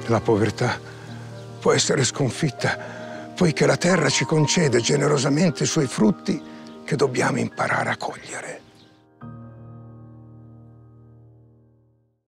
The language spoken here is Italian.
La povertà può essere sconfitta, poiché la terra ci concede generosamente i suoi frutti che dobbiamo imparare a cogliere.